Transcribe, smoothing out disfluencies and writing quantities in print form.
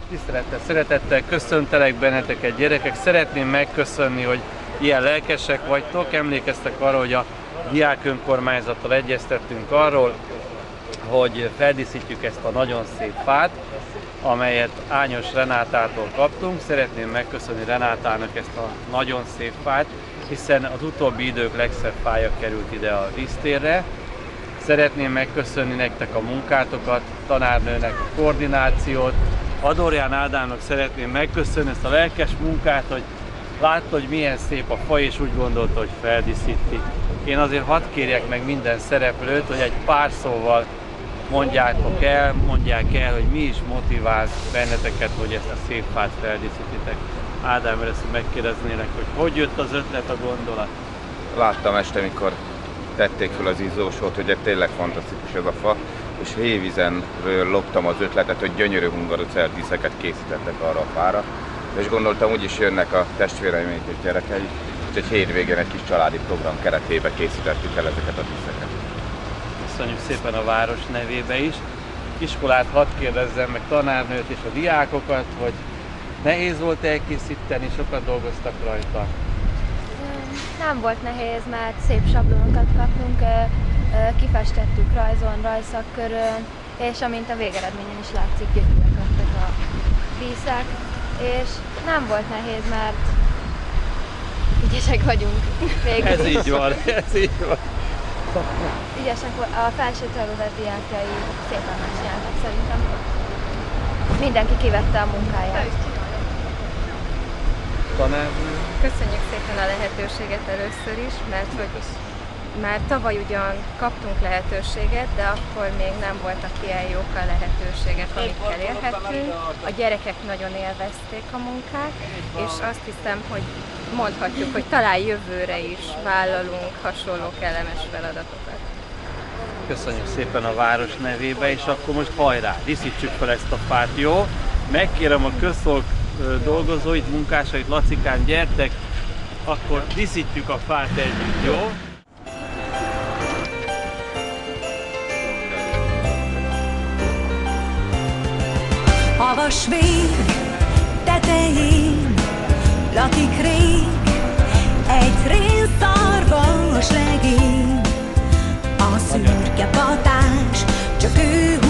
Tisztelettel, szeretettel köszöntelek benneteket, gyerekek. Szeretném megköszönni, hogy ilyen lelkesek vagytok. Emlékeztek arra, hogy a diák önkormányzattal egyeztettünk arról, hogy feldíszítjük ezt a nagyon szép fát, amelyet Ányos Renátától kaptunk. Szeretném megköszönni Renátának ezt a nagyon szép fát, hiszen az utóbbi idők legszebb fája került ide a víztérre. Szeretném megköszönni nektek a munkátokat, tanárnőnek a koordinációt, Adorján Ádámnak szeretném megköszönni ezt a lelkes munkát, hogy látta, hogy milyen szép a fa, és úgy gondolta, hogy feldíszíti. Én azért hadd kérjek meg minden szereplőt, hogy egy pár szóval mondják el, hogy mi is motivált benneteket, hogy ezt a szép fát feldíszítitek. Ádám, először megkérdeznének, hogy jött az ötlet, a gondolat? Láttam este, mikor tették fel az izzósót, hogy tényleg fantasztikus ez a fa, és hévízenről loptam az ötletet, hogy gyönyörű hungarocell díszeket készítettek arra a fára, és gondoltam, úgyis jönnek a testvéreim és gyerekei, úgyhogy hétvégén egy kis családi program keretében készítettük el ezeket a díszeket. Köszönjük szépen a város nevébe is. Iskolát hadd kérdezzem meg, tanárnőt és a diákokat, hogy nehéz volt elkészíteni, sokat dolgoztak rajta? Nem volt nehéz, mert szép sablonokat kaptunk, kifestettük rajzon, rajszakkörön, és amint a végeredményen is látszik, gyönyörűek lettek a díszek, és nem volt nehéz, mert ügyesek vagyunk végül. Ez így van, ez így van. Ügyesek, a felső terület diákjai szépen megcsináltak szerintem. Mindenki kivette a munkáját. Tanárnő. Köszönjük szépen a lehetőséget először is, mert hogy már tavaly ugyan kaptunk lehetőséget, de akkor még nem voltak ilyen jók a lehetőségek, amikkel élhettünk. A gyerekek nagyon élvezték a munkát, és azt hiszem, hogy mondhatjuk, hogy talán jövőre is vállalunk hasonló kellemes feladatokat. Köszönjük szépen a város nevébe, és akkor most hajrá, díszítsük fel ezt a fát, jó? Megkérem a közszolg dolgozóit, munkásait, Lacikán, gyertek, akkor díszítjük a fát együtt, jó? Havas vég tetején lakik rég egy rénszarvas legény. A szürke patás csak ő